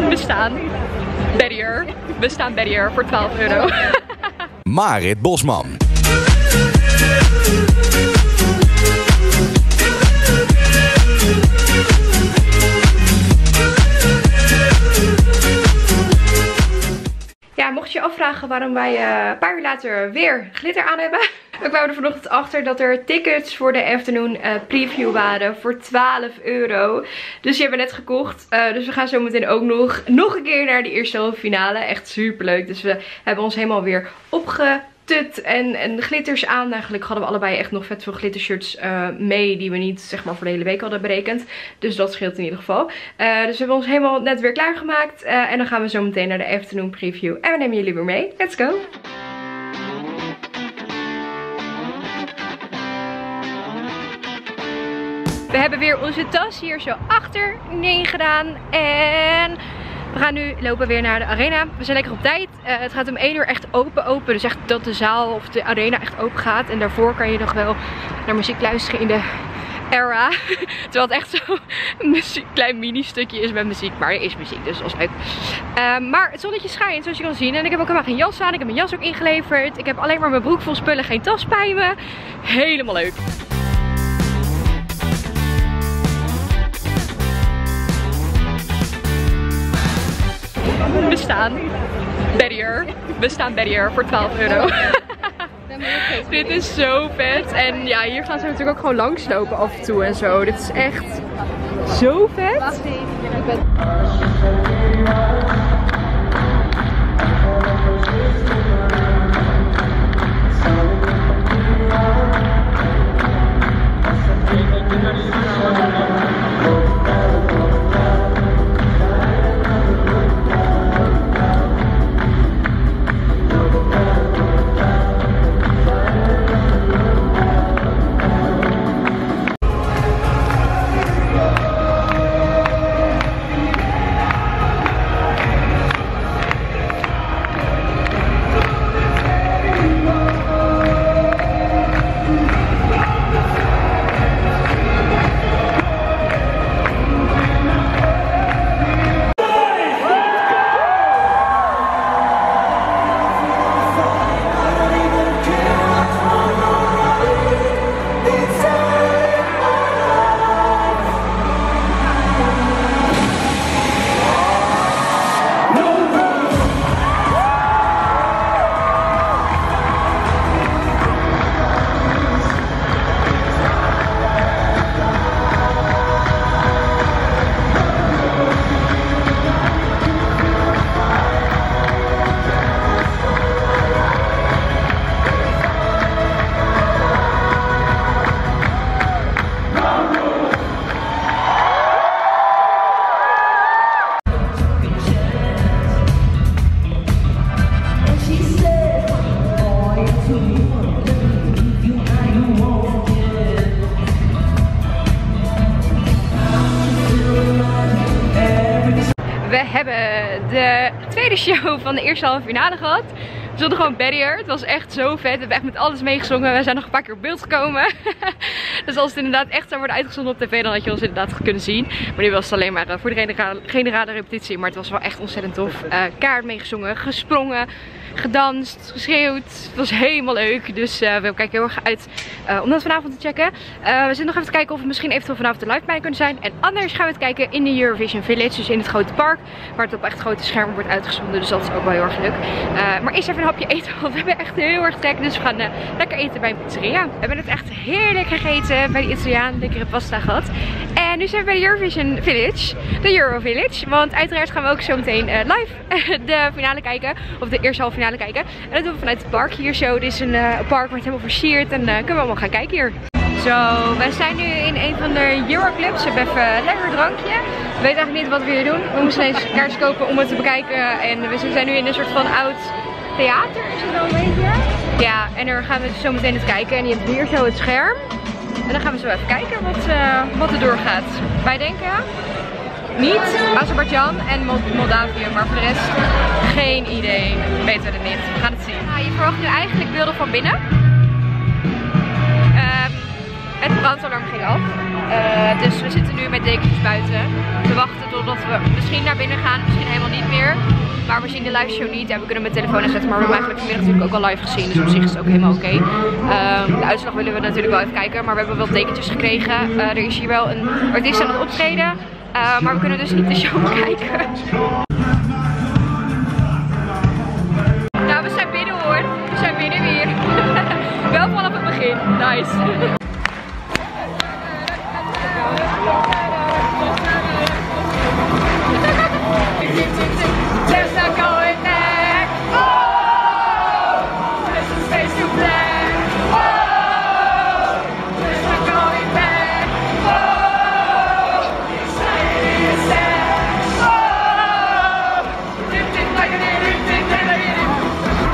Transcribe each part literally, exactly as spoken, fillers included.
We staan Barrier. We staan Barrier voor twaalf euro. Marit Bosman. Ja, mocht je je afvragen waarom wij uh, een paar uur later weer glitter aan hebben. We kwamen er vanochtend achter dat er tickets voor de afternoon uh, preview waren voor twaalf euro. Dus die hebben we net gekocht. Uh, dus we gaan zo meteen ook nog, nog een keer naar de eerste halve finale. Echt super leuk. Dus we hebben ons helemaal weer opgetut en, en glitters aan. Eigenlijk hadden we allebei echt nog vet veel glittershirts uh, mee. Die we niet zeg maar voor de hele week hadden berekend. Dus dat scheelt in ieder geval. Uh, dus we hebben ons helemaal net weer klaargemaakt. Uh, en dan gaan we zo meteen naar de afternoon preview. En we nemen jullie weer mee. Let's go! We hebben weer onze tas hier zo achter neer gedaan. En we gaan nu lopen weer naar de arena. We zijn lekker op tijd. Uh, het gaat om één uur echt open open. Dus echt dat de zaal of de arena echt open gaat. En daarvoor kan je nog wel naar muziek luisteren in de era. Terwijl het echt zo'n muziek, klein mini stukje is met muziek. Maar er is muziek, dus dat is leuk. Uh, maar het zonnetje schijnt, zoals je kan zien. En ik heb ook helemaal geen jas aan. Ik heb mijn jas ook ingeleverd. Ik heb alleen maar mijn broek vol spullen, geen tas bij me. Helemaal leuk. We staan Barrier. We staan Barrier voor twaalf euro. Dit is zo vet. En ja, hier gaan ze natuurlijk ook gewoon langslopen af en toe en zo. Dit is echt zo vet. Wacht even. We hebben de tweede show van de eerste halve finale gehad. We hadden gewoon Barrier. Het was echt zo vet. We hebben echt met alles meegezongen. We zijn nog een paar keer op beeld gekomen. Dus als het inderdaad echt zou worden uitgezonden op tv, dan had je ons inderdaad kunnen zien. Maar nu was het alleen maar voor de generale, generale repetitie. Maar het was wel echt ontzettend tof. Uh, kaart meegezongen, gesprongen, gedanst, geschreeuwd. Het was helemaal leuk. Dus uh, we kijken heel erg uit uh, om dat vanavond te checken. Uh, we zitten nog even te kijken of we misschien eventueel vanavond live bij kunnen zijn. En anders gaan we het kijken in de Eurovision Village. Dus in het grote park. Waar het op echt grote schermen wordt uitgezonden. Dus dat is ook wel heel erg leuk. Uh, maar eerst even een hapje eten. Want we hebben echt heel erg trek. Dus we gaan uh, lekker eten bij een pizzeria. We hebben het echt heerlijk gegeten bij de Italiaan. Lekkere pasta gehad. En nu zijn we bij de Eurovision Village. De Euro Village. Want uiteraard gaan we ook zo meteen uh, live de finale kijken. Of de eerste halve finale kijken. En dat doen we vanuit het park hier zo. Dit is een uh, park wordt helemaal versierd. En uh, kunnen we allemaal gaan kijken hier. Zo, wij zijn nu in een van de Euroclubs. We hebben even een lekker drankje. We weten eigenlijk niet wat we hier doen. We moesten eens kaartjes kopen om het te bekijken. En we zijn nu in een soort van oud theater. Is het wel een beetje? Ja, en daar gaan we dus zo meteen het kijken. En je hebt hier zo het scherm. En dan gaan we zo even kijken wat, uh, wat er doorgaat. Wij denken niet Azerbeidzjan en Moldavië, maar voor de rest geen idee. Weten we het niet. We gaan het zien. Nou, je verwacht nu eigenlijk beelden van binnen. Um, Het brandalarm ging af. Uh, dus we zitten nu met dekentjes buiten. We wachten totdat we misschien naar binnen gaan, misschien helemaal niet meer. Maar we zien de live show niet en we kunnen mijn telefoon aanzetten. Maar we hebben eigenlijk vanmiddag natuurlijk ook al live gezien. Dus op zich is het ook helemaal oké. Okay. Uh, de uitslag willen we natuurlijk wel even kijken. Maar we hebben wel dekentjes gekregen. Uh, er is hier wel een artiest aan het optreden. Uh, maar we kunnen dus niet de show kijken. Nou, we zijn binnen hoor. We zijn binnen weer. Wel vanaf het begin. Nice. There's no going back. Oh, there's a space to black. Oh, there's no going back. Oh, excited and sad. Oh, drifting like an idiot, drifting like an idiot.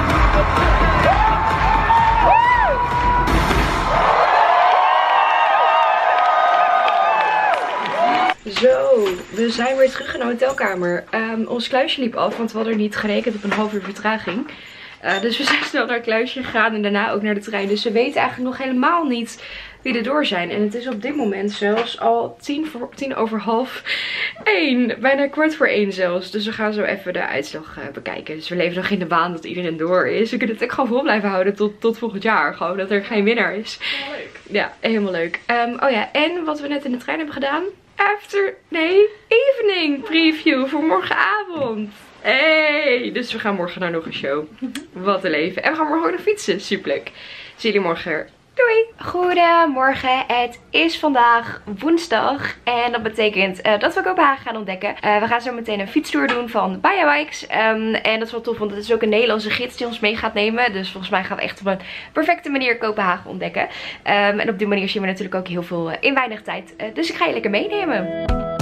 Zo, we zijn weer terug in de hotelkamer. Um, ons kluisje liep af, want we hadden niet gerekend op een half uur vertraging. Uh, dus we zijn snel naar het kluisje gegaan en daarna ook naar de trein. Dus we weten eigenlijk nog helemaal niet wie er door zijn. En het is op dit moment zelfs al tien, voor, tien over half één. Bijna kwart voor één zelfs. Dus we gaan zo even de uitslag uh, bekijken. Dus we leven nog in de waan dat iedereen door is. We kunnen het ook gewoon vol blijven houden tot, tot volgend jaar. Gewoon dat er geen winnaar is. Ja, leuk. Ja, helemaal leuk. Um, oh ja, en wat we net in de trein hebben gedaan. After, nee, evening preview voor morgenavond. Hey, dus we gaan morgen naar nog een show. Wat een leven. En we gaan morgen ook nog fietsen. Superleuk. Zie jullie morgen. Doei! Goedemorgen, het is vandaag woensdag en dat betekent uh, dat we Kopenhagen gaan ontdekken. Uh, we gaan zo meteen een fietstour doen van Baja Bikes um, en dat is wel tof, want het is ook een Nederlandse gids die ons mee gaat nemen. Dus volgens mij gaan we echt op een perfecte manier Kopenhagen ontdekken. Um, en op die manier zien we natuurlijk ook heel veel uh, in weinig tijd. Uh, dus ik ga je lekker meenemen.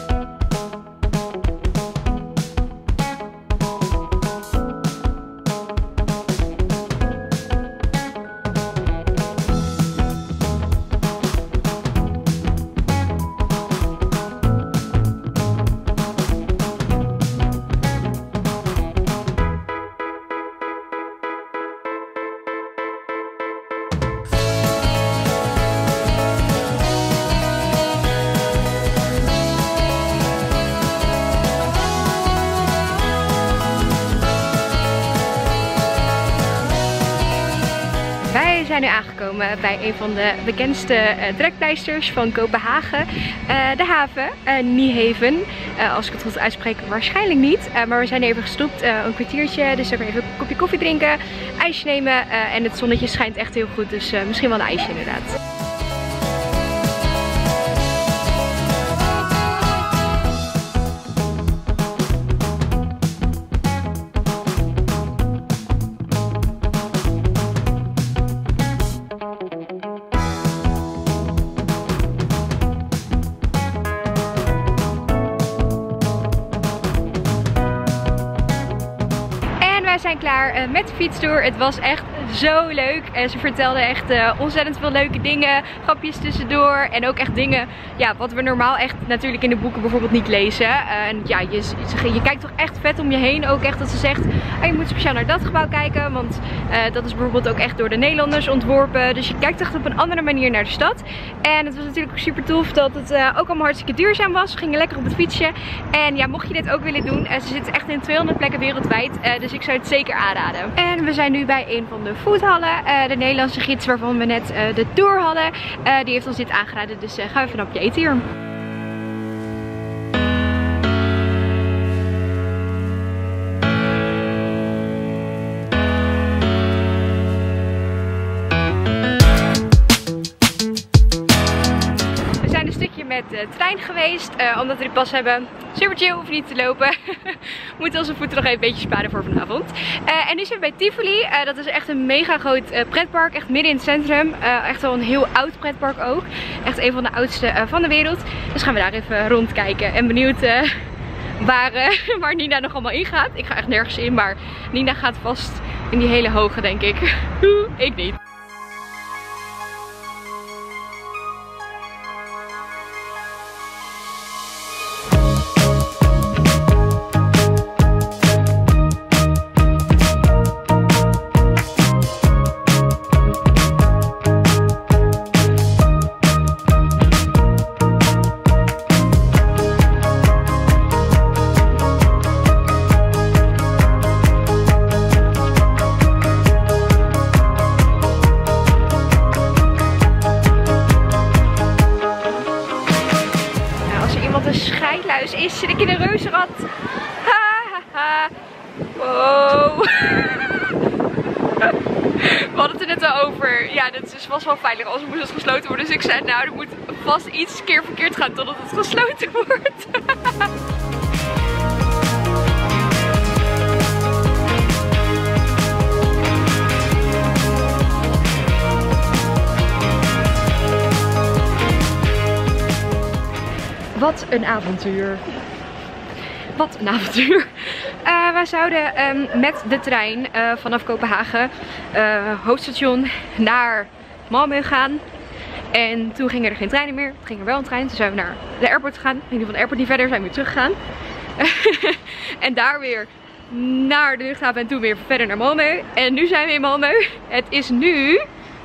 Wij zijn nu aangekomen bij een van de bekendste uh, trekpleisters van Kopenhagen. Uh, de haven, uh, Nyhavn. Uh, als ik het goed uitspreek, waarschijnlijk niet. Uh, maar we zijn even gestopt, uh, een kwartiertje. Dus even een kopje koffie drinken, ijsje nemen. Uh, en het zonnetje schijnt echt heel goed, dus uh, misschien wel een ijsje inderdaad. We zijn klaar uh, met de fietstour. Het was echt zo leuk. En ze vertelden echt uh, ontzettend veel leuke dingen. Grapjes tussendoor. En ook echt dingen ja, wat we normaal echt natuurlijk in de boeken bijvoorbeeld niet lezen. Uh, en ja, je, je, je kijkt toch echt vet om je heen. Ook echt dat ze zegt, oh, je moet speciaal naar dat gebouw kijken. Want uh, dat is bijvoorbeeld ook echt door de Nederlanders ontworpen. Dus je kijkt echt op een andere manier naar de stad. En het was natuurlijk ook super tof dat het uh, ook allemaal hartstikke duurzaam was. We gingen lekker op het fietsje. En ja, mocht je dit ook willen doen. Uh, ze zitten echt in tweehonderd plekken wereldwijd. Uh, dus ik zou het zeker aanraden. En we zijn nu bij een van de foodhallen. Uh, de Nederlandse gids waarvan we net uh, de tour hadden. Uh, die heeft ons dit aangeraden. Dus uh, gaan we even een hapje eten hier. Met de trein geweest, uh, omdat we die pas hebben. Super chill, hoef niet te lopen. We moeten onze voeten nog even een beetje sparen voor vanavond. Uh, en nu zijn we bij Tivoli. Uh, dat is echt een mega groot uh, pretpark, echt midden in het centrum. Uh, echt wel een heel oud pretpark ook. Echt een van de oudste uh, van de wereld. Dus gaan we daar even rondkijken en benieuwd uh, waar, uh, waar Nina nog allemaal in gaat. Ik ga echt nergens in, maar Nina gaat vast in die hele hoge, denk ik. Ik niet. Wow. We hadden het er net al over. Ja, dit is vast wel veilig. Als moest het gesloten worden. Dus ik zei, nou, er moet vast iets keer verkeerd gaan totdat het gesloten wordt. Wat een avontuur. Wat een avontuur. Uh, wij zouden um, met de trein uh, vanaf Kopenhagen, uh, hoofdstation, naar Malmö gaan. En toen gingen er geen treinen meer. Toen ging er wel een trein. Toen zijn we naar de airport gegaan. We gingen van de airport niet verder. Zijn we weer teruggegaan. En daar weer naar de luchthaven. En toen weer verder naar Malmö. En nu zijn we in Malmö. Het is nu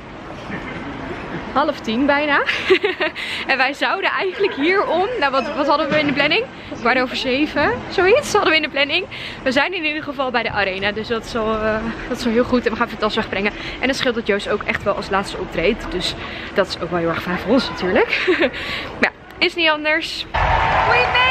half tien bijna. En wij zouden eigenlijk hierom, nou wat, wat hadden we in de planning? Kwart over zeven, zoiets hadden we in de planning. We zijn in ieder geval bij de arena, dus dat is al, uh, dat is al heel goed. En we gaan even de tas wegbrengen. En het scheelt dat Joost ook echt wel als laatste optreedt. Dus dat is ook wel heel erg fijn voor ons natuurlijk. Maar ja, is niet anders. We